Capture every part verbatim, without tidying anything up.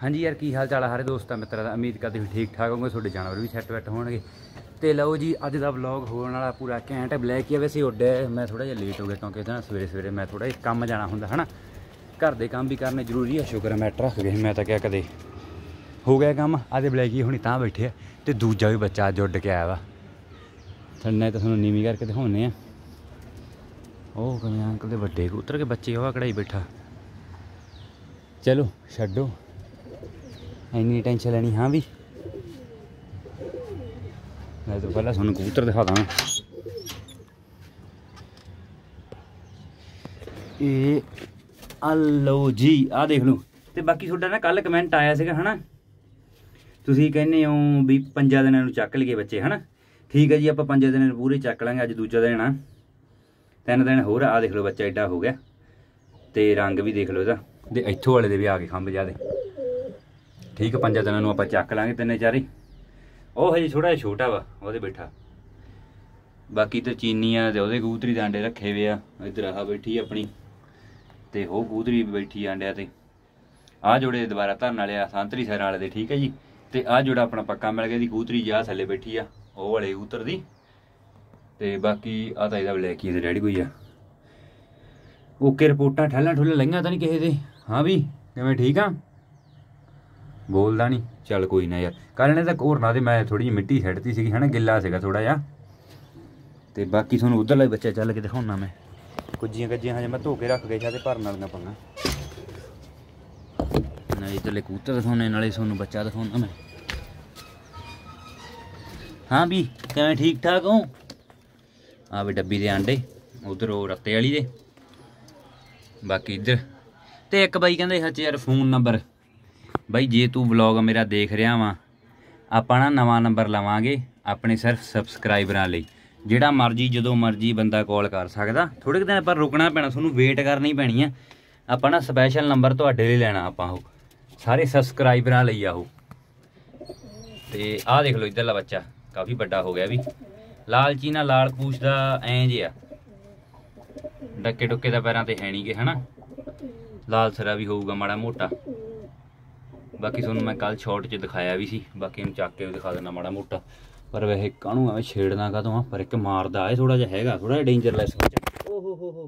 हाँ जी यार, की हाल चाल है सारे दोस्तों मित्रों का। उम्मीद करते हो ठीक ठाक होंगे, थोड़े जानवर भी सैट वैट होंगे। तो लो जी, अज का व्लॉग होने वाला पूरा घैंट है। ब्लैक ही वैसे उड्डे मैं थोड़ा जिहा लेट हो गया क्योंकि ना सवेरे सवेरे मैं थोड़ा जिहा काम जाना होंदा है ना, घर के काम भी करने जरूरी है। शुक्र है मैट रख गए, मैं तो क्या कदे हो गया काम। अज ब्लैक ही होनी तां बैठे तो दूजा भी बच्चा अज उड्ड के आया वा। थन्ने तो थोड़ा नीवी करके दिखाने। ओह कमें अंकल के बड़े कबूतर के बच्चे वह कढ़ाई बैठा। चलो छड्डो इन्नी टेंशन लैनी। हाँ भी मैं तो पहले थोड़ा कबूतर दिखा दा। ये लो जी आ देख लो। तो बाकी थोड़ा ना कल कमेंट आया है ना, तुसीं कहने हो भी पंजा दिनों चक लिए बच्चे है ना। ठीक है जी, आप पंजा दिन पूरे चक लेंगे। अज दूजा दिन आ, तीन दिन होर। आ देख लो बच्चा एडा हो गया, तो रंग भी देख लो इसका। तो इत्थों वाले दे भी आ गए खंभ ज्यादा। ठीक है, पंजा दिनों आप चक लाँगे तिने चारे। वह हजे थोड़ा छोटा वा वो बैठा। बाकी तो चीनिया तो वो कबूतरी के आंडे रखे हुए आ। इधर आह बैठी अपनी, तो वो कबूतरी भी बैठी आंडिया। तो आ जोड़े दोबारा धरन वाले आ सांतरी सैर वाले। ठीक है जी। तो आ जोड़ा अपना पक्का मिल गया। कबूतरी जी आ थले बैठी आ वो वाले कबूतर की। तो बाकी आ तो यदा ब्लैक ही डैडी कोई आ। ओके रिपोर्टा ठैलां ठुलां लईआं तो नहीं किसी दे। हाँ भी किवें ठीक आ, बोलता नहीं। चल कोई ना यार, कल ने तो होरना तो मैं थोड़ी जी मिट्टी छड्डती सी है ना, गिला सीगा थोड़ा जिहा। तो बाकी थोड़ा उधरला बच्चा चल के दिखाना मैं। कुज्जियां कज्जियां हजे मैं धो के रख गई था, भरन वालियां पंगा। नाले इधरले कबूतर दिखाने, नाले थोनों बच्चा दिखाना मैं। हाँ भी किवें ठीक ठाक हो। आ भी डब्बी दे आंडे, उधर वो रत्ते वाली दे। बाकी इधर तो एक बाई कहते सच यार फोन नंबर बई जे तू व्लॉग मेरा देख रहा वा, आपां ना नवां नंबर लवांगे अपने सिर्फ सबसक्राइबरां लई। जिहड़ा मर्जी जदों मर्जी बंदा कॉल कर सकदा। थोड़े दिन पर रुकना पैना, तुहानूं वेट करनी पैनी है। आपां ना स्पैशल नंबर तुहाडे लई लैणा, आपां ओह सारे सबसक्राइबरां लई आ ओह। ते आ देख लो इधरला बच्चा काफ़ी बड़ा हो गया भी। लालची ना लाल पूछ दा ऐं जे आ, डक्के डुक्के दा पैरां ते है नहीं गे है ना। लाल सरा भी होऊगा माड़ा मोटा। बाकी थोनों मैं कल शॉर्ट च दिखाया भी सी, बाकी मैं चक के भी दिखा देना माड़ा मोटा। पर वैसे काहनूं एवें छेड़ना का तो पर एक मारदा है थोड़ा जिहा, हैगा थोड़ा डेंजरलैस बच्चा। ओ हो हो हो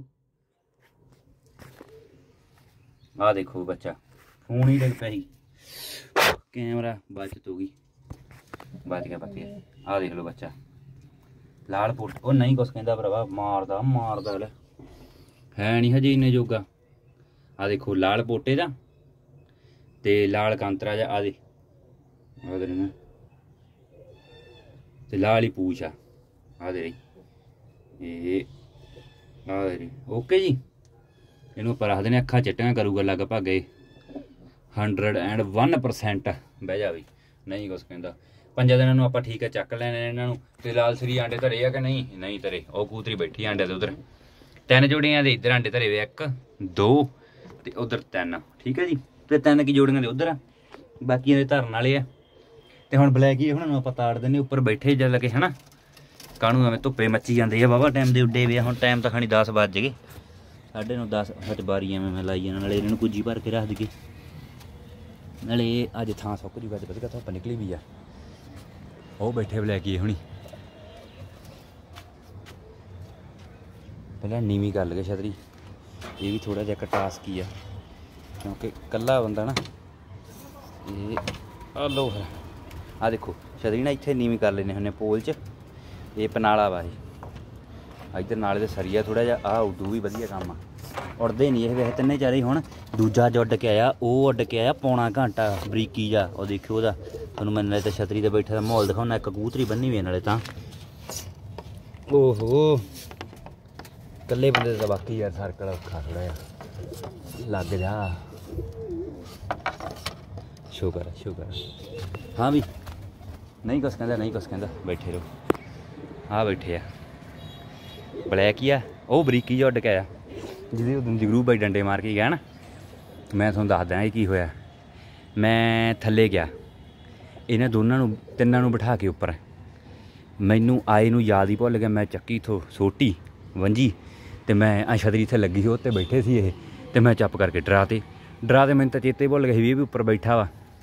आ देखो बच्चा फोन ही लग पी, कैमरा बचत होगी, बच गया बच गया। आ देख लो बच्चा लाल पोट। ओ नहीं कुछ कहता भरावा, मारदा मारदा है नहीं हजे इन्ने जोगा। आ देखो लाल पोटे दा ते लाल कांतरा जा। आ दे ना ते लाल ही पूछ आ। आ दे रही आ दे। ओके जी, इनू पर रख देने। अखा चिट्टियां करूगा लगभग हंड्रड एंड वन परसेंट बह जा भी। नहीं कुछ कहता। पंजा दिन आप ठीक है चक लैने इन्हों। तो लाल सरी आंडे धरे आ कि नहीं, नहीं धरे। वो कबूतरी बैठी आंडे उधर तीन जोड़ियां दे इधर आंडे धरे वे, एक दो तो उधर तीन। ठीक है जी। तो तीन की जोड़ियां दे उधर, बाकी ये धरन वाले आ। तो हुण ब्लैक ही हुण आप ताड़ देने उपर बैठे जल लगे है ना। काहनूं एवें धुप्पे मच्ची जाते हैं वाहवा टाइम के उड्डे वे। हुण टाइम तो खानी दस बज गए, साढ़े नौ दस सच बारी एवें मैं लाई जाना। नाले इन्होंने कुज्जी भर के रख दईए, नाले अज थां सुक जूगा। अज वधिया धुप्प निकली भी आ। वो बैठे ब्लैक ही हुणी। पहले नीवी कर लगे छतरी, ये भी थोड़ा जिहा टास्क ही आ क्योंकि कल्ला बंदा ना ये। आ लो आ देखो छतरी ना इत्थे नीवी कर लेने हुन्ने पोल च। ये पनाला वा इधर नाले दे सरिया थोड़ा जिहा। आ उड्डू भी वधिया काम आ, उड़दे नहीं ये वैसे तिन्ने चारे। हुण दूजा जो उड्ड के आया, वो उड्ड के आया पौना घंटा बरीकी जा। और देखियो ओहदा तुहानूं मैं नाले ते छतरी ते बैठे दा माहौल दिखाउणा। एक कबूतरी बन्नी हुई नाले तां। ओहो कल्ले बंदे तो बाकी यार सर्कल औखा थोड़ा जिहा। लग जा शुकर है शुकर है। हाँ भी नहीं कुछ कहता, नहीं कुछ कहता, बैठे रहो। हाँ बैठे आ ब्लैक ही आ। वो बरीकी जो उड्ड के आया जिहदे उदन जगरू भाई डंडे मार के गया ना। मैं तुहानूं दसदा ये की होया। मैं थल्ले गया, इन्हां दोनों नूं तिन्नां नूं बिठा के उपर मैनू आए नूं याद ही भुल गया। मैं चक्की इत्थों सोटी वंजी तो मैं आ छतरी इत्थे लगी ही, उत्ते बैठे सी ये। तो मैं चुप करके डरा ते डरा ते मैनूं तां चेते भुल गया भी ये भी उपर बैठा वा।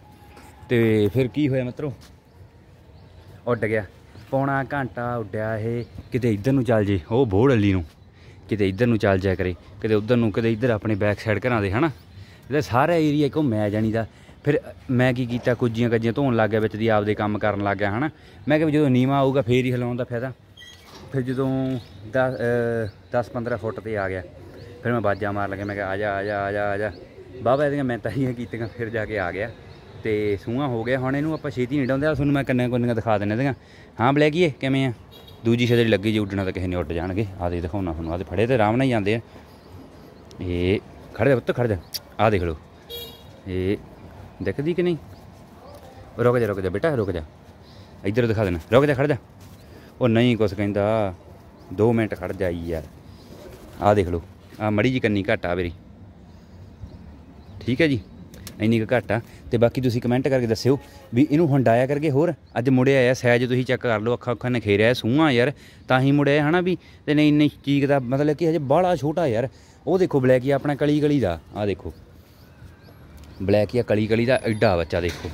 ਤੇ ਫਿਰ ਕੀ ਹੋਇਆ ਮਿੱਤਰੋ, ਉੱਡ ਗਿਆ। ਪੌਣਾ ਘੰਟਾ ਉੱਡਿਆ ਇਹ, ਕਿਤੇ ਇੱਧਰ ਨੂੰ ਚੱਲ ਜੇ ਉਹ ਬੋੜ ਅਲੀ ਨੂੰ, ਕਿਤੇ ਇੱਧਰ ਨੂੰ ਚੱਲ ਜਾਇਆ ਕਰੇ, ਕਿਤੇ ਉੱਧਰ ਨੂੰ, ਕਿਤੇ ਇੱਧਰ ਆਪਣੇ ਬੈਕ ਸਾਈਡ ਘਰਾਂ ਦੇ ਹੈ ਨਾ, ਇਹਦਾ ਸਾਰਾ ਏਰੀਆ ਘੁੰਮਿਆ ਜਾਣੀ ਦਾ। ਫਿਰ ਮੈਂ ਕੀ ਕੀਤਾ, ਕੁੱਜੀਆਂ ਕੱਜੀਆਂ ਧੋਣ ਲੱਗ ਗਿਆ, ਵਿੱਚ ਦੀ ਆਪਦੇ ਕੰਮ ਕਰਨ ਲੱਗ ਗਿਆ ਹੈ ਨਾ। ਮੈਂ ਕਿਹਾ ਜਦੋਂ ਨੀਵਾਂ ਆਊਗਾ ਫੇਰ ਹੀ ਹਿਲਾਉਣ ਦਾ ਫਾਇਦਾ। ਫਿਰ ਜਦੋਂ ਦਸ ਦਸ ਪੰਦਰਾਂ ਫੁੱਟ 'ਤੇ ਆ ਗਿਆ, ਫਿਰ ਮੈਂ ਬਾਜਾਂ ਮਾਰ ਲੱਗਿਆ, ਮੈਂ ਕਿਹਾ ਆ ਜਾ ਆ ਜਾ ਆ ਜਾ ਆ ਜਾ। ਬਾਬਾ ਇਹਦੀਆਂ ਮੈਂ ਤਾਹੀਆਂ ਕੀਤੀਆਂ, ਫਿਰ ਜਾ ਕੇ ਆ ਗਿਆ। ਅਤੇ ਸੂਹਾਂ ਹੋ ਗਿਆ ਹੁਣ, ਇਹਨੂੰ ਆਪਾਂ ਛੇਤੀ ਨਹੀਂ ਡਾਉਂਦੇ। ਤੁਹਾਨੂੰ ਮੈਂ ਕੰਨੀਆਂ ਕੁੰਨੀਆਂ ਦਿਖਾ ਦਿੰਦੇ ਇਹਦੀਆਂ। ਹਾਂ ਬਲੈਕੀਏ ਕਿਵੇਂ ਆ, ਦੂਜੀ ਛਤਰੀ ਲੱਗੀ ਜੀ, ਉੱਡਣਾ ਤਾਂ ਕਿਸੇ ਨੇ ਉੱਡ ਜਾਣਗੇ। ਆਹ ਦੇ ਦਿਖਾਉਣਾ ਤੁਹਾਨੂੰ, ਆਹ ਦੇ ਫੜੇ ਤੇ ਆਰਾਮ ਨਾਲ ਹੀ ਜਾਂਦੇ ਆ। ਇਹ ਖੜ੍ਹ ਜਾ ਪੁੱਤ ਖੜ੍ਹ ਜਾ, ਆਹ ਦੇਖ ਲਓ, ਇਹ ਦਿਖਦੀ ਕਿ ਨਹੀਂ। ਰੁਕ ਜਾ ਰੁਕ ਜਾ ਬੇਟਾ ਰੁਕ ਜਾ, ਇੱਧਰ ਦਿਖਾ ਦੇਣਾ, ਰੁਕ ਜਾ ਖੜ੍ਹ ਜਾ। ਉਹ ਨਹੀਂ ਕੁਛ ਕਹਿੰਦਾ, ਦੋ ਮਿੰਟ ਖੜ੍ਹ ਜਾਈ ਯਾਰ। ਆਹ ਦੇਖ ਲਓ, ਆਹ ਮੜੀ ਜੀ ਕੰਨੀ ਘੱਟ ਆ ਮੇਰੀ, ਠੀਕ ਹੈ ਜੀ, ਇੰਨੀ ਕੁ ਘੱਟ ਆ। ਅਤੇ ਬਾਕੀ ਤੁਸੀਂ ਕਮੈਂਟ ਕਰਕੇ ਦੱਸਿਓ ਵੀ ਇਹਨੂੰ ਹੰਡਾਇਆ ਕਰਕੇ ਹੋਰ। ਅੱਜ ਮੁੜਿਆ ਆ ਸਾਈਜ਼ ਤੁਸੀਂ ਚੈੱਕ ਕਰ ਲਓ, ਅੱਖਾਂ ਅੱਖਾਂ ਨਖੇਰਿਆ ਸੂਹਾਂ ਯਾਰ, ਤਾਂ ਹੀ ਮੁੜਿਆ ਹੈ ਨਾ ਵੀ। ਅਤੇ ਨਹੀਂ ਇੰਨੀ ਚੀਕ ਦਾ ਮਤਲਬ ਕਿ ਹਜੇ ਬਾਹਲਾ ਛੋਟਾ ਯਾਰ। ਉਹ ਦੇਖੋ ਬਲੈਕ ਹੀ ਆਪਣਾ ਕਲੀ ਕਲੀ ਦਾ, ਆਹ ਦੇਖੋ ਬਲੈਕ ਹੀ ਆ ਕਲੀ ਕਲੀ ਦਾ, ਐਡਾ ਬੱਚਾ ਦੇਖੋ,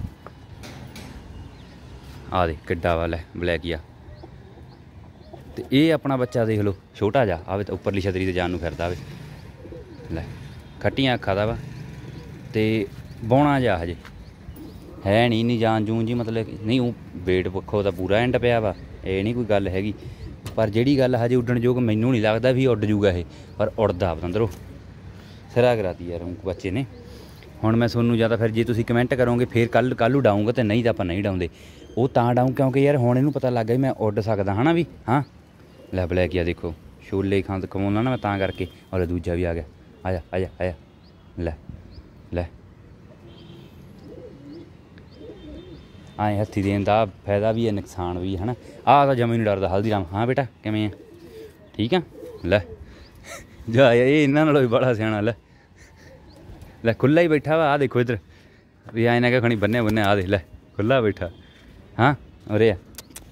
ਆਹ ਦੇ ਕਿੱਡਾ ਵਾਲਾ ਬਲੈਕ ਹੀ ਆ। ਅਤੇ ਇਹ ਆਪਣਾ ਬੱਚਾ ਦੇਖ ਲਓ ਛੋਟਾ ਜਿਹਾ, ਆਵੇ ਤਾਂ ਉੱਪਰਲੀ ਛਤਰੀ 'ਤੇ ਜਾਣ ਨੂੰ ਫਿਰਦਾ ਆਵੇ ਲੈ, ਖੱਟੀਆਂ ਅੱਖਾਂ ਦਾ ਵਾ। ਅਤੇ ਬੌਣਾ ਜਿਹਾ ਹਜੇ ਹੈ ਨਹੀਂ, ਨਹੀਂ ਜਾਨ ਜੂਨ ਜੀ ਮਤਲਬ ਨਹੀਂ, ਉਹ ਵੇਟ ਪੱਖੋਂ ਤਾਂ ਪੂਰਾ ਐਂਡ ਪਿਆ ਵਾ, ਇਹ ਨਹੀਂ ਕੋਈ ਗੱਲ ਹੈਗੀ। ਪਰ ਜਿਹੜੀ ਗੱਲ ਹਜੇ ਉੱਡਣ ਯੋਗ ਮੈਨੂੰ ਨਹੀਂ ਲੱਗਦਾ ਵੀ ਉੱਡ ਜੂਗਾ ਇਹ, ਪਰ ਉੱਡਦਾ ਪਤੰਦਰੋਂ ਸਿਰਾ ਕਰਾਤੀ ਯਾਰ ਬੱਚੇ ਨੇ। ਹੁਣ ਮੈਂ ਤੁਹਾਨੂੰ ਜਾਂ ਤਾਂ ਫਿਰ ਜੇ ਤੁਸੀਂ ਕਮੈਂਟ ਕਰੋਗੇ ਫਿਰ ਕੱਲ੍ਹ ਕੱਲ੍ਹ ਨੂੰ ਡਾਊਂਗਾ, ਅਤੇ ਨਹੀਂ ਤਾਂ ਆਪਾਂ ਨਹੀਂ ਡਾਉਂਦੇ। ਉਹ ਤਾਂ ਡਾਊਂ ਕਿਉਂਕਿ ਯਾਰ ਹੁਣ ਇਹਨੂੰ ਪਤਾ ਲੱਗ ਗਿਆ ਮੈਂ ਉੱਡ ਸਕਦਾ ਹੈ ਨਾ ਵੀ। ਹਾਂ ਲੈ ਬਲੈਕ ਆ ਦੇਖੋ, ਛੋਲੇ ਖਾਂ ਕਮਾਉਂਦਾ ਨਾ ਮੈਂ ਤਾਂ ਕਰਕੇ। ਔਰ ਦੂਜਾ ਵੀ ਆ ਗਿਆ, ਆ ਜਾ ਆ ਜਾ ਆ ਜਾ, ਲੈ ਲੈ ਐਂ ਹੱਥੀ ਦੇਣ ਦਾ ਫਾਇਦਾ ਵੀ ਹੈ, ਨੁਕਸਾਨ ਵੀ ਹੈ ਨਾ। ਆਹ ਤਾਂ ਜਮਾ ਹੀ ਨਹੀਂ ਡਰਦਾ ਹਲਦੀਰਾਮ। ਹਾਂ ਬੇਟਾ ਕਿਵੇਂ ਆ, ਠੀਕ ਆ। ਲੈ ਜਾ ਇਹ ਇਹਨਾਂ ਨਾਲੋਂ ਵੀ ਬੜਾ ਸਿਆਣਾ। ਲੈ ਲੈ ਖੁੱਲ੍ਹਾ ਹੀ ਬੈਠਾ ਵਾ, ਆਹ ਦੇਖੋ ਇੱਧਰ ਵੀ ਐਂ ਨਾ ਕਿ ਖਣੀ ਬੰਨਿਆ ਬੰਨਿਆ, ਆਹ ਦੇਖ ਲੈ ਖੁੱਲ੍ਹਾ ਬੈਠਾ। ਹਾਂ ਉਰੇ ਆ,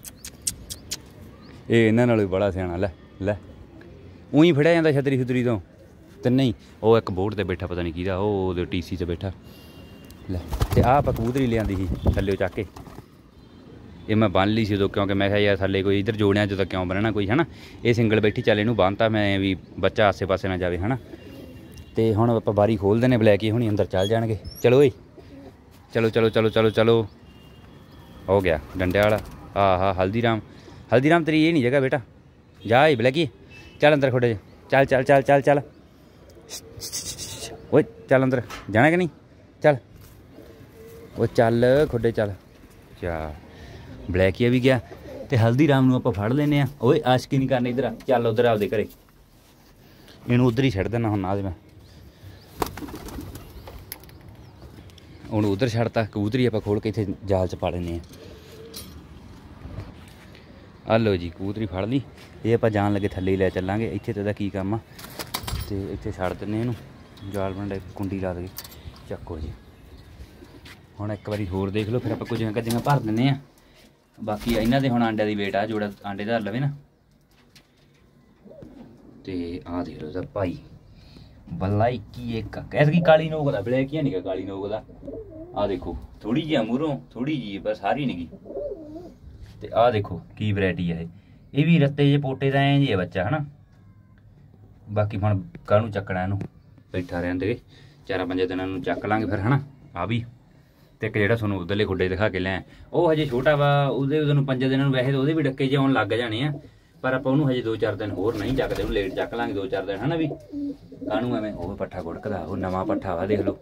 ਇਹ ਇਹਨਾਂ ਨਾਲੋਂ ਵੀ ਬੜਾ ਸਿਆਣਾ। ਲੈ ਲੈ ਊਂ ਹੀ ਫੜਿਆ ਜਾਂਦਾ ਛਤਰੀ ਛੁਤਰੀ ਤੋਂ, ਅਤੇ ਨਹੀਂ ਉਹ ਇੱਕ ਬੋਟ 'ਤੇ ਬੈਠਾ, ਪਤਾ ਨਹੀਂ ਕਿਹਦਾ, ਉਹ ਉਹਦੇ ਟੀ ਸੀ 'ਤੇ ਬੈਠਾ। ਲੈ ਅਤੇ ਆਹ ਆਪਾਂ ਕਬੂਤਰੀ ਲਿਆਂਦੀ ਸੀ ਥੱਲੇ ਚੱਕ ਕੇ, ਇਹ ਮੈਂ ਬੰਨ੍ਹ ਲਈ ਸੀ ਉਦੋਂ, ਕਿਉਂਕਿ ਮੈਂ ਕਿਹਾ ਯਾਰ ਥੱਲੇ ਕੋਈ ਇੱਧਰ ਜੋੜਿਆਂ 'ਚ ਤਾਂ ਕਿਉਂ ਬੰਨਣਾ ਕੋਈ ਹੈ ਨਾ। ਇਹ ਸਿੰਗਲ ਬੈਠੀ, ਚੱਲ ਇਹਨੂੰ ਬੰਨ੍ਹਤਾ ਮੈਂ ਵੀ ਬੱਚਾ ਆਸੇ ਪਾਸੇ ਨਾ ਜਾਵੇ ਹੈ ਨਾ। ਅਤੇ ਹੁਣ ਆਪਾਂ ਬਾਰੀ ਖੋਲ੍ਹ ਦਿੰਦੇ ਬਲੈਕ ਹੀ ਹੁਣੀ ਅੰਦਰ ਚੱਲ ਜਾਣਗੇ। ਚਲੋ ਓਏ ਚਲੋ ਚਲੋ ਚਲੋ ਚਲੋ ਚਲੋ, ਹੋ ਗਿਆ ਡੰਡਿਆਂ ਵਾਲਾ। ਆਹ ਹਾਂ ਹਲਦੀਰਾਮ, ਹਲਦੀਰਾਮ ਤੇਰੀ ਇਹ ਨਹੀਂ ਜਗ੍ਹਾ ਬੇਟਾ, ਜਾ ਏ ਬਲੈਕੀ ਚੱਲ ਅੰਦਰ ਖੋਡੇ, ਚੱਲ ਚੱਲ ਚੱਲ ਚੱਲ ਚੱਲ ਓਏ ਚੱਲ ਅੰਦਰ ਜਾਣਾ ਕਿ ਨਹੀਂ, ਚੱਲ ਉਹ ਚੱਲ ਖੁੱਡੇ ਚੱਲ। ਚਾ ਬਲੈਕੀਆ ਵੀ ਗਿਆ, ਅਤੇ ਹਲਦੀਰਾਮ ਨੂੰ ਆਪਾਂ ਫੜ ਲੈਂਦੇ ਹਾਂ। ਓਏ ਆਸ਼ਕੀ ਨਹੀਂ ਕਰਨੀ, ਇੱਧਰ ਆ ਚੱਲ ਉੱਧਰ ਆਪਦੇ ਘਰੇ, ਇਹਨੂੰ ਉੱਧਰ ਹੀ ਛੱਡ ਦੇਣਾ ਹੁਣ। ਆ ਦੇ ਮੈਂ ਉਹਨੂੰ ਉੱਧਰ ਛੱਡਤਾ, ਕਬੂਤਰੀ ਆਪਾਂ ਖੋਲ੍ਹ ਕੇ ਇੱਥੇ ਜਾਲ 'ਚ ਪਾ ਲੈਂਦੇ ਹਾਂ। ਆ ਲਓ ਜੀ ਕਬੂਤਰੀ ਫੜ ਲਈ, ਇਹ ਆਪਾਂ ਜਾਣ ਲੱਗੇ ਥੱਲੇ ਹੀ ਲੈ ਚੱਲਾਂਗੇ। ਇੱਥੇ ਤਾਂ ਇਹਦਾ ਕੀ ਕੰਮ ਆ, ਅਤੇ ਇੱਥੇ ਛੱਡ ਦਿੰਦੇ ਇਹਨੂੰ, ਜਾਲ ਬਣਾ ਕੁੰਡੀ ਲਾ ਦੇ, ਚੱਕੋ ਜੀ। ਹੁਣ ਇੱਕ ਵਾਰੀ ਹੋਰ ਦੇਖ ਲਓ, ਫਿਰ ਆਪਾਂ ਕੁਝ ਕੱਜੀਆਂ ਭਰ ਦਿੰਦੇ ਹਾਂ। ਬਾਕੀ ਇਹਨਾਂ ਦੇ ਹੁਣ ਆਂਡਿਆਂ ਦੀ ਵੇਟ ਆ, ਜੋੜਾ ਆਂਡੇ ਧਰ ਲਵੇ ਨਾ। ਅਤੇ ਆਹ ਦੇਖ ਲਓ ਇਹਦਾ ਭਾਈ ਬਲਾਈਕੀ ਇੱਕ ਐਤਕੀ ਕਾਲੀ ਨੋਕ ਦਾ, ਬਲੈਕੀਆ ਨਹੀਂ ਗਾ ਕਾਲੀ ਨੋਕ ਦਾ। ਆਹ ਦੇਖੋ ਥੋੜ੍ਹੀ ਜਿਹੀ ਮੂਹਰੋਂ, ਥੋੜ੍ਹੀ ਜਿਹੀ ਬਸ, ਸਾਰੀ ਨਹੀਂ ਗੀ। ਅਤੇ ਆਹ ਦੇਖੋ ਕੀ ਵਰਾਇਟੀ ਹੈ ਇਹ, ਇਹ ਵੀ ਰੱਤੇ ਜੇ ਪੋਟੇ ਦਾ ਐਂ ਜੀ ਹੈ ਬੱਚਾ ਹੈ ਨਾ। ਬਾਕੀ ਹੁਣ ਕਾਹਨੂੰ ਚੱਕਣਾ ਇਹਨੂੰ, ਬੈਠਾ ਰਹਿੰਦੇ ਚਾਰਾਂ ਪੰਜਾਂ ਦਿਨਾਂ ਨੂੰ ਚੱਕ ਲਾਂਗੇ ਫਿਰ ਹੈ ਨਾ। ਆ ਵੀ ਅਤੇ ਇੱਕ ਜਿਹੜਾ ਤੁਹਾਨੂੰ ਉੱਧਰਲੇ ਖੁੱਡੇ ਦਿਖਾ ਕੇ ਲੈ, ਉਹ ਹਜੇ ਛੋਟਾ ਵਾ, ਉਹਦੇ ਉਹਦੇ ਨੂੰ ਪੰਜਾਂ ਦਿਨਾਂ ਨੂੰ ਵੈਸੇ ਤਾਂ ਉਹਦੇ ਵੀ ਡੱਕੇ ਜਿਹੇ ਆਉਣ ਲੱਗ ਜਾਣੇ ਆ, ਪਰ ਆਪਾਂ ਉਹਨੂੰ ਹਜੇ ਦੋ ਚਾਰ ਦਿਨ ਹੋਰ ਨਹੀਂ ਚੱਕਦੇ, ਉਹਨੂੰ ਲੇਟ ਚੱਕ ਲਾਂਗੇ ਦੋ ਚਾਰ ਦਿਨ ਹੈ ਨਾ ਵੀ। ਕਾਹਨੂੰ ਐਵੇਂ, ਉਹ ਪੱਠਾ ਗੁੜਕਦਾ, ਉਹ ਨਵਾਂ ਪੱਠਾ ਵਾ ਦੇਖ ਲਓ।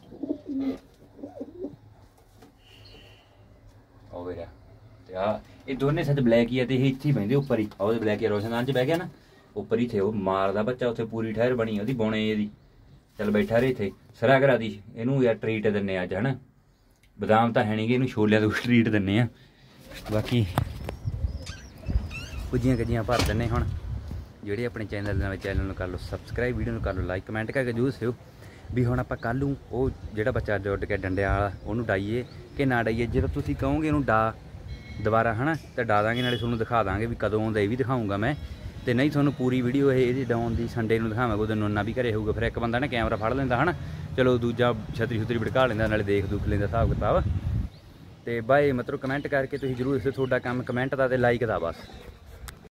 ਉਹ ਵੀਰਾ ਅਤੇ ਆਹ ਇਹ ਦੋਨੇ ਸੱਚ ਬਲੈਕ ਹੀ ਆ, ਅਤੇ ਇਹ ਇੱਥੇ ਹੀ ਬਹਿੰਦੇ ਉੱਪਰ ਹੀ। ਉਹਦੇ ਬਲੈਕ ਹੀ ਰੋਸ਼ਨਦਾਨ 'ਚ ਬਹਿ ਗਿਆ ਨਾ ਉੱਪਰ ਹੀ, ਇੱਥੇ ਉਹ ਮਾਰਦਾ ਬੱਚਾ, ਉੱਥੇ ਪੂਰੀ ਠਹਿਰ ਬਣੀ ਉਹਦੀ ਬੌਣੇ ਇਹਦੀ। ਚੱਲ ਬੈਠਾ ਰਹੇ ਇੱਥੇ, ਸਰਾ ਕਰਾ ਦੀ ਇਹਨੂੰ ਯਾਰ ਟਰੀਟ ਦਿੰਦੇ ਅੱਜ ਹੈ ਨਾ। ਬਦਾਮ ਤਾਂ ਹੈ ਨਹੀਂ ਗੇ, ਇਹਨੂੰ ਛੋਲਿਆਂ ਤੋਂ ਟਰੀਟ ਦਿੰਦੇ ਹਾਂ। ਬਾਕੀ ਕੁੱਜੀਆਂ ਕੱਜੀਆਂ ਭਰ ਦਿੰਦੇ ਹੁਣ। ਜਿਹੜੇ ਆਪਣੇ ਚੈਨਲ ਦੇ ਨਵੇਂ ਚੈਨਲ ਨੂੰ ਕਰ ਲਓ ਸਬਸਕ੍ਰਾਈਬ, ਵੀਡੀਓ ਨੂੰ ਕਰ ਲਓ ਲਾਈਕ, ਕਮੈਂਟ ਕਰਕੇ ਜ਼ਰੂਰ ਦੱਸਿਓ ਵੀ ਹੁਣ ਆਪਾਂ ਕੱਲ੍ਹ ਨੂੰ ਉਹ ਜਿਹੜਾ ਬੱਚਾ ਅੱਜ ਉੱਡ ਕੇ ਡੰਡਿਆਂ ਵਾਲਾ ਉਹਨੂੰ ਡਾਈਏ ਕਿ ਨਾ ਡਾਈਏ। ਜਦੋਂ ਤੁਸੀਂ ਕਹੋਗੇ ਉਹਨੂੰ ਡਾ ਦੁਬਾਰਾ ਹੈ ਨਾ, ਤਾਂ ਡਾ ਦਾਂਗੇ, ਨਾਲੇ ਤੁਹਾਨੂੰ ਦਿਖਾ ਦਾਂਗੇ ਵੀ ਕਦੋਂ ਆਉਂਦਾ, ਇਹ ਵੀ ਦਿਖਾਊਂਗਾ ਮੈਂ। ਅਤੇ ਨਹੀਂ ਤੁਹਾਨੂੰ ਪੂਰੀ ਵੀਡੀਓ ਇਹ ਇਹਦੀ ਡਾਊਨ ਦੀ ਸੰਡੇ ਨੂੰ ਦਿਖਾਵਾਂਗੇ, ਉਹਦੇ ਨੋਨਾ ਵੀ ਘਰੇ ਹੋਊਗਾ। ਫਿਰ ਇੱਕ ਬੰਦਾ ਨਾ ਕੈਮਰਾ ਫੜ ਲੈਂਦਾ ਹੈ ਨਾ, ਚਲੋ ਦੂਜਾ ਛਤਰੀ ਛੁਤਰੀ ਭੜਕਾ ਲੈਂਦਾ, ਨਾਲੇ ਦੇਖ ਦੁੱਖ ਲੈਂਦਾ ਹਿਸਾਬ ਕਿਤਾਬ। ਤੇ ਬਾਏ ਮਤਲਬ ਕਮੈਂਟ ਕਰਕੇ ਤੁਸੀਂ ਜਰੂਰ ਦੱਸੋ ਤੁਹਾਡਾ ਕੰਮ ਕਮੈਂਟ ਦਾ ਤੇ ਲਾਈਕ ਦਾ ਬਸ।